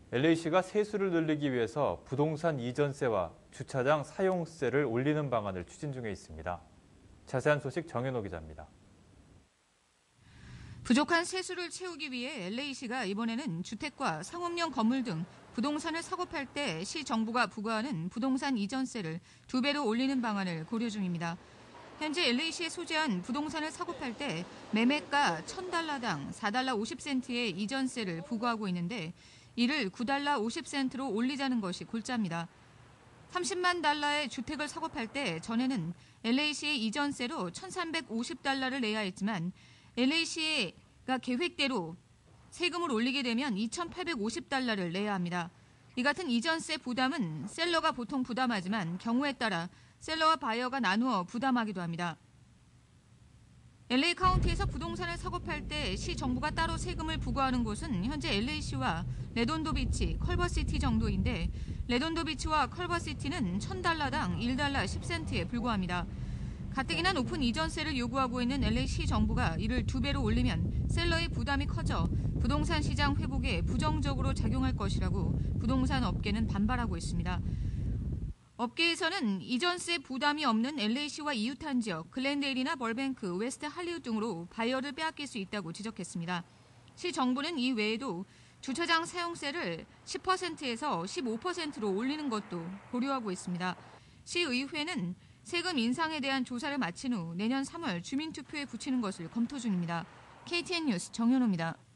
LA시가 세수를 늘리기 위해서 부동산 이전세와 주차장 사용세를 올리는 방안을 추진 중에 있습니다. 자세한 소식 정현호 기자입니다. 부족한 세수를 채우기 위해 LA시가 이번에는 주택과 상업용 건물 등 부동산을 사고 팔 때 시 정부가 부과하는 부동산 이전세를 2배로 올리는 방안을 고려 중입니다. 현재 LA시에 소재한 부동산을 사고 팔 때 매매가 $1,000당 $4 50센트의 이전세를 부과하고 있는데 이를 $9 50센트로 올리자는 것이 골자입니다. 30만 달러의 주택을 사고 팔 때 전에는 LA시의 이전세로 $1,350를 내야 했지만 LA시가 계획대로 세금을 올리게 되면 $2,850를 내야 합니다. 이 같은 이전세 부담은 셀러가 보통 부담하지만 경우에 따라 셀러와 바이어가 나누어 부담하기도 합니다. LA 카운티에서 부동산을 사고 팔 때 시 정부가 따로 세금을 부과하는 곳은 현재 LA시와 레돈도비치, 컬버시티 정도인데 레돈도비치와 컬버시티는 $1,000당 $1 10센트에 불과합니다. 가뜩이나 높은 이전세를 요구하고 있는 LA시 정부가 이를 2배로 올리면 셀러의 부담이 커져 부동산 시장 회복에 부정적으로 작용할 것이라고 부동산 업계는 반발하고 있습니다. 업계에서는 이전세 부담이 없는 LA시와 이웃한 지역, 글렌데일이나 벌뱅크, 웨스트 할리우드 등으로 바이어를 빼앗길 수 있다고 지적했습니다. 시 정부는 이 외에도 주차장 사용세를 10%에서 15%로 올리는 것도 고려하고 있습니다. 시의회는 세금 인상에 대한 조사를 마친 후 내년 3월 주민투표에 붙이는 것을 검토 중입니다. KTN 뉴스 정현호입니다.